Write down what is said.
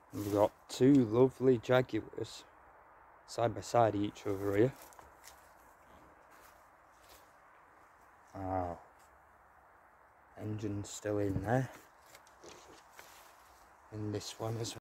We've got two lovely Jaguars side by side each other here. Wow. Engine's still in there. And this one as well.